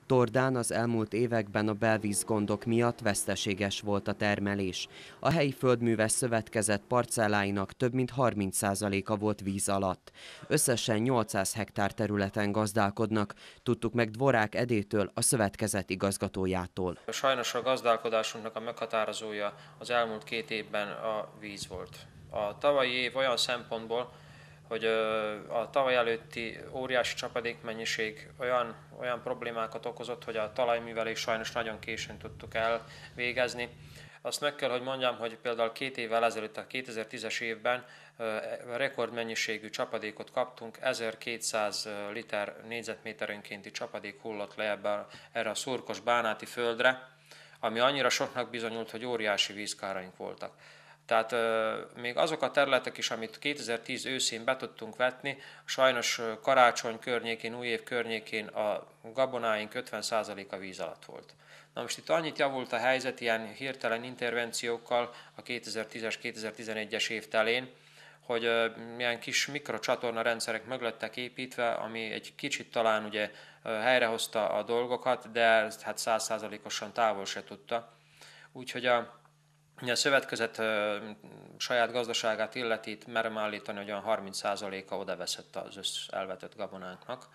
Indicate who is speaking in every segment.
Speaker 1: Tordán az elmúlt években a belvízgondok miatt veszteséges volt a termelés. A helyi földműves szövetkezet parcelláinak több mint 30%-a volt víz alatt. Összesen 800 hektár területen gazdálkodnak, tudtuk meg Dvorák Edétől, a szövetkezet igazgatójától.
Speaker 2: Sajnos a gazdálkodásunknak a meghatározója az elmúlt 2 évben a víz volt. A tavalyi év olyan szempontból, hogy a tavaly előtti óriási csapadékmennyiség olyan problémákat okozott, hogy a talajművelést sajnos nagyon későn tudtuk elvégezni. Azt meg kell, hogy mondjam, hogy például 2 évvel ezelőtt, a 2010-es évben rekordmennyiségű csapadékot kaptunk, 1200 liter négyzetméterenkénti csapadék hullott le erre a szurkos bánáti földre, ami annyira soknak bizonyult, hogy óriási vízkáraink voltak. Tehát még azok a területek is, amit 2010 őszén be tudtunk vetni, sajnos karácsony környékén, új év környékén a gabonáink 50%-a víz alatt volt. Na most itt annyit javult a helyzet ilyen hirtelen intervenciókkal a 2010-es, 2011-es év telén, hogy ilyen kis mikrocsatorna rendszerek meg lettek építve, ami egy kicsit talán ugye helyrehozta a dolgokat, de hát 100%-osan távol se tudta. Úgyhogy a szövetkezet saját gazdaságát illeti, merem állítani, hogy olyan 30%-a odaveszett az elvetett gabonánknak.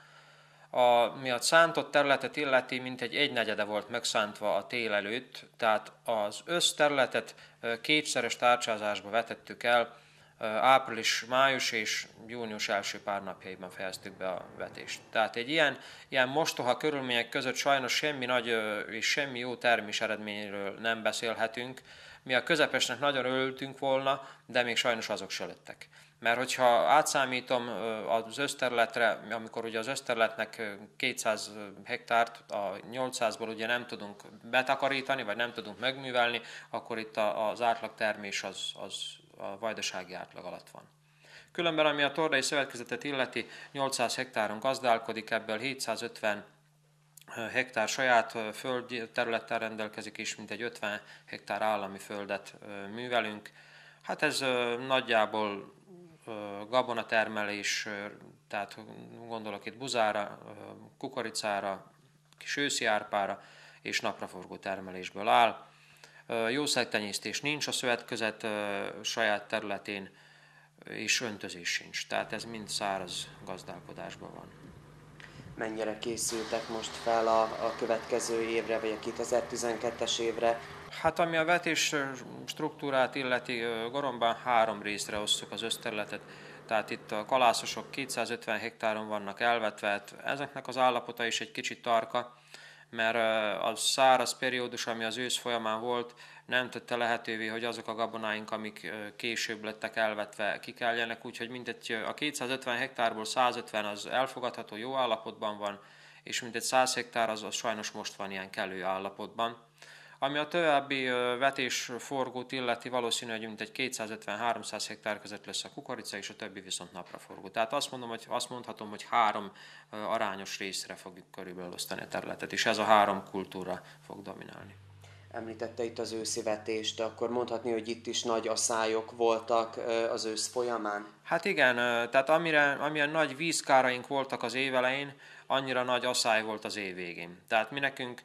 Speaker 2: Mi a szántott területet illeti, mintegy 1/4 volt megszántva a tél előtt, tehát az összterületet kétszeres tárcsázásba vetettük el, április, május és június első pár napjaiban fejeztük be a vetést. Tehát egy ilyen mostoha körülmények között sajnos semmi nagy és semmi jó termés eredményről nem beszélhetünk. Mi a közepesnek nagyon örültünk volna, de még sajnos azok se lettek. Mert hogyha átszámítom az összterületre, amikor ugye az összterületnek 200 hektárt, a 800-ból ugye nem tudunk betakarítani, vagy nem tudunk megművelni, akkor itt az átlagtermés az a vajdasági átlag alatt van. Különben, ami a Tordai Szövetkezetet illeti, 800 hektáron gazdálkodik, ebből 750 hektár saját földterülettel rendelkezik, és mintegy 50 hektár állami földet művelünk. Hát ez nagyjából gabonatermelés, tehát gondolok itt buzára, kukoricára, kis őszi árpára és napraforgó termelésből áll. Jószágtenyésztés nincs a szövetkezet saját területén, és öntözés sincs. Tehát ez mind száraz gazdálkodásban van.
Speaker 1: Mennyire készültek most fel a következő évre, vagy a 2012-es évre?
Speaker 2: Hát ami a vetés struktúrát illeti, Goromban 3 részre osszuk az összterületet. Tehát itt a kalászosok 250 hektáron vannak elvetve, ezeknek az állapota is egy kicsit tarka, mert a száraz periódus, ami az ősz folyamán volt, nem tette lehetővé, hogy azok a gabonáink, amik később lettek elvetve, kikeljenek, úgyhogy mindegy a 250 hektárból 150 az elfogadható, jó állapotban van, és mindegy 100 hektár az sajnos most van ilyen kellő állapotban. Ami a további vetésforgót illeti, valószínű, hogy mintegy 250-300 hektár között lesz a kukorica, és a többi viszont napraforgó. Tehát azt mondhatom, hogy 3 arányos részre fogjuk körülbelül osztani a területet, és ez a 3 kultúra fog dominálni.
Speaker 1: Említette itt az őszi vetést, akkor mondhatni, hogy itt is nagy aszályok voltak az ősz folyamán?
Speaker 2: Hát igen, tehát amilyen nagy vízkáraink voltak az év elején, annyira nagy asszály volt az év végén. Tehát mi nekünk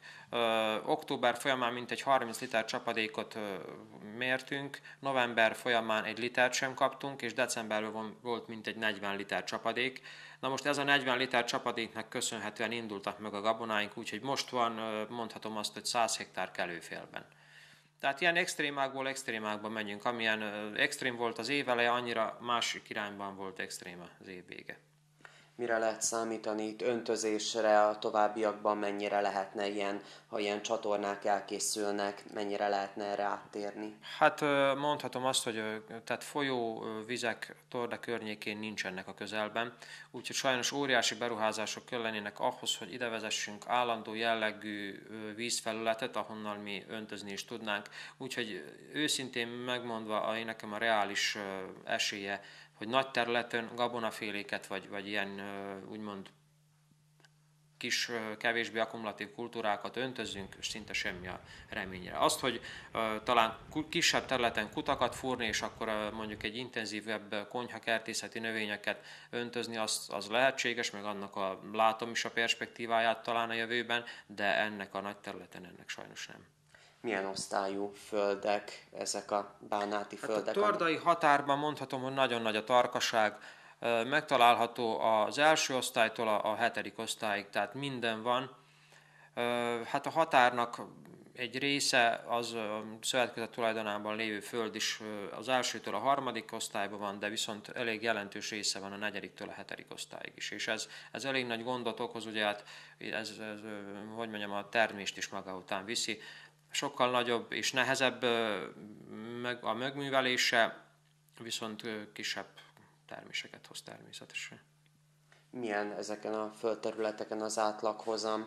Speaker 2: október folyamán mintegy 30 liter csapadékot mértünk, november folyamán 1 litert sem kaptunk, és decemberben volt mintegy 40 liter csapadék. Na most ez a 40 liter csapadéknak köszönhetően indultak meg a gabonáink, úgyhogy most van, mondhatom azt, hogy 100 hektár kelőfélben. Tehát ilyen extrémákból extrémákba megyünk. Amilyen extrém volt az év eleje, annyira másik irányban volt extrém az év vége.
Speaker 1: Mire lehet számítani itt öntözésre, a továbbiakban mennyire lehetne ha ilyen csatornák elkészülnek, mennyire lehetne erre áttérni?
Speaker 2: Hát mondhatom azt, hogy tehát folyóvizek Torda környékén nincsenek a közelben, úgyhogy sajnos óriási beruházások kellenének ahhoz, hogy ide vezessünk állandó jellegű vízfelületet, ahonnan mi öntözni is tudnánk. Úgyhogy őszintén megmondva, nekem a reális esélye, hogy nagy területen gabonaféléket, vagy ilyen úgymond kis, kevésbé akkumulatív kultúrákat öntözzünk, és szinte semmi a reményre. Azt, hogy talán kisebb területen kutakat fúrni, és akkor mondjuk egy intenzívebb konyhakertészeti növényeket öntözni, az lehetséges, meg annak látom is a perspektíváját talán a jövőben, de ennek a nagy területen ennek sajnos nem.
Speaker 1: Milyen osztályú földek ezek a bánáti földek?
Speaker 2: A tordai határban mondhatom, hogy nagyon nagy a tarkaság, megtalálható az első osztálytól a 7. osztályig, tehát minden van. Hát a határnak egy része az a szövetkezet tulajdonában lévő föld is az elsőtől a 3. osztályban van, de viszont elég jelentős része van a 4-től a 7. osztályig is. És ez elég nagy gondot okoz, ugye hát ez hogy mondjam, a termést is maga után viszi. Sokkal nagyobb és nehezebb a megművelése, viszont kisebb terméseket hoz természetesen.
Speaker 1: Milyen ezeken a földterületeken az átlaghozam?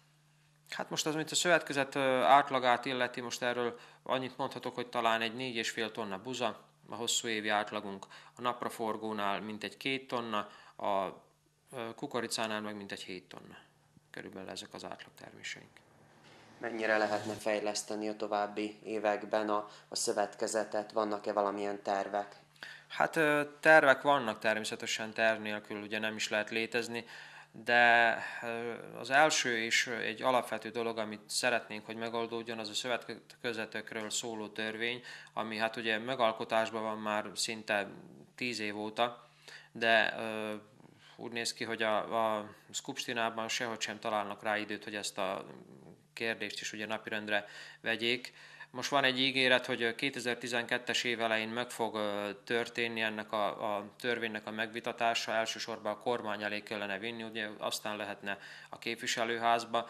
Speaker 2: Hát most az, mint a szövetkezet átlagát illeti, most erről annyit mondhatok, hogy talán egy 4,5 tonna buza, a hosszú évi átlagunk, a napraforgónál mintegy 2 tonna, a kukoricánál meg mintegy 7 tonna. Körülbelül ezek az átlagterméseink.
Speaker 1: Mennyire lehetne fejleszteni a további években a szövetkezetet? Vannak-e valamilyen tervek?
Speaker 2: Hát tervek vannak természetesen, terv nélkül ugye nem is lehet létezni, de az első és egy alapvető dolog, amit szeretnénk, hogy megoldódjon, az a szövetkezetekről szóló törvény, ami hát ugye megalkotásban van már szinte 10 év óta, de úgy néz ki, hogy a Skupštinában sehogy sem találnak rá időt, hogy ezt a kérdést is ugye napirendre vegyék. Most van egy ígéret, hogy 2012-es év elején meg fog történni ennek a törvénynek a megvitatása, elsősorban a kormány elé kellene vinni, ugye aztán lehetne a képviselőházba,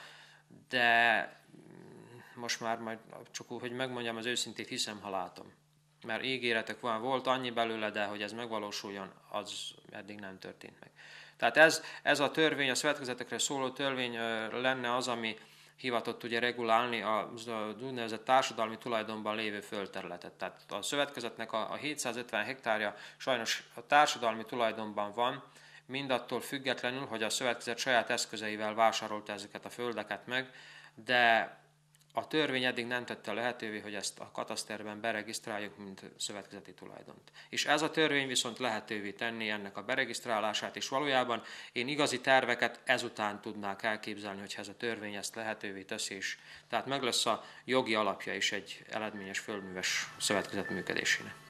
Speaker 2: de most már majd csak úgy, hogy megmondjam az őszintét, hiszem, ha látom. Mert ígéretek volt annyi belőle, de hogy ez megvalósuljon, az eddig nem történt meg. Tehát ez a törvény, a szövetkezetekre szóló törvény lenne az, ami hivatott ugye regulálni az úgynevezett társadalmi tulajdonban lévő földterületet. Tehát a szövetkezetnek a 750 hektárja sajnos a társadalmi tulajdonban van, mindattól függetlenül, hogy a szövetkezet saját eszközeivel vásárolta ezeket a földeket meg, de a törvény eddig nem tette lehetővé, hogy ezt a kataszterben beregisztráljuk, mint szövetkezeti tulajdont. És ez a törvény viszont lehetővé tenni ennek a beregisztrálását, és valójában én igazi terveket ezután tudnák elképzelni, hogyha ez a törvény ezt lehetővé teszi, és tehát meg lesz a jogi alapja is egy eredményes földműves szövetkezet működésének.